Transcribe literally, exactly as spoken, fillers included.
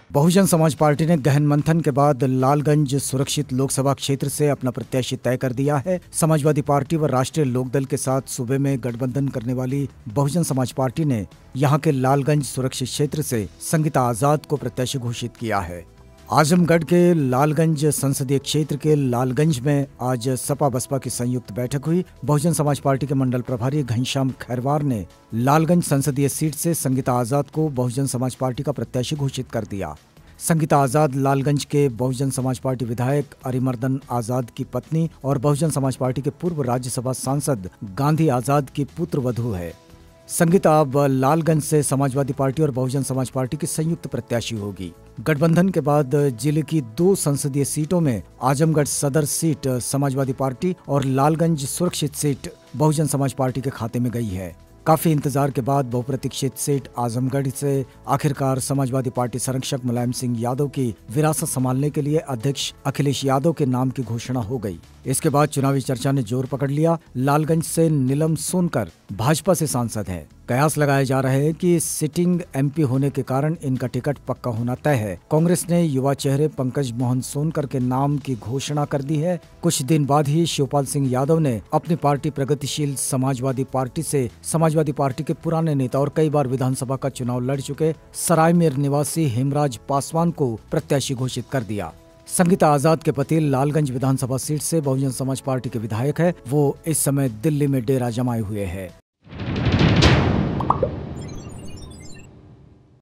Bahujan Samaj party ने गहन मंथन के बाद लालगंज सुरक्षित लोकसभा क्षेत्र से अपना प्रत्याशी तय कर दिया है। समाजवादी पार्टी व राष्ट्रीय लोकदल के साथ सूबे में गठबंधन करने वाली बहुजन समाज पार्टी ने यहां के लालगंज सुरक्षित क्षेत्र से संगीता आजाद को प्रत्याशी घोषित किया है। आजमगढ़ के लालगंज संसदीय क्षेत्र के लालगंज में आज सपा बसपा की संयुक्त बैठक हुई। बहुजन समाज पार्टी के मंडल प्रभारी घनश्याम खैरवार ने लालगंज संसदीय सीट से संगीता आजाद को बहुजन समाज पार्टी का प्रत्याशी घोषित कर दिया। संगीता आजाद लालगंज के बहुजन समाज पार्टी विधायक अरिमर्दन आजाद की पत्नी और बहुजन समाज पार्टी के पूर्व राज्यसभा सांसद गांधी आजाद की पुत्रवधू है। संगीता अब लालगंज से समाजवादी पार्टी और बहुजन समाज पार्टी की संयुक्त प्रत्याशी होगी। गठबंधन के बाद जिले की दो संसदीय सीटों में आजमगढ़ सदर सीट समाजवादी पार्टी और लालगंज सुरक्षित सीट बहुजन समाज पार्टी के खाते में गई है। काफी इंतजार के बाद बहुप्रतीक्षित सीट आजमगढ़ से आखिरकार समाजवादी पार्टी संरक्षक मुलायम सिंह यादव की विरासत संभालने के लिए अध्यक्ष अखिलेश यादव के नाम की घोषणा हो गई। इसके बाद चुनावी चर्चा ने जोर पकड़ लिया। लालगंज से नीलम सोनकर भाजपा से सांसद हैं। कयास लगाए जा रहे हैं कि सिटिंग एमपी होने के कारण इनका टिकट पक्का होना तय है। कांग्रेस ने युवा चेहरे पंकज मोहन सोनकर के नाम की घोषणा कर दी है। कुछ दिन बाद ही शिवपाल सिंह यादव ने अपनी पार्टी प्रगतिशील समाजवादी पार्टी से समाजवादी पार्टी के पुराने नेता और कई बार विधानसभा का चुनाव लड़ चुके सरायमेर निवासी हेमराज पासवान को प्रत्याशी घोषित कर दिया। संगीता आजाद के पति लालगंज विधानसभा सीट से बहुजन समाज पार्टी के विधायक है। वो इस समय दिल्ली में डेरा जमाए हुए है।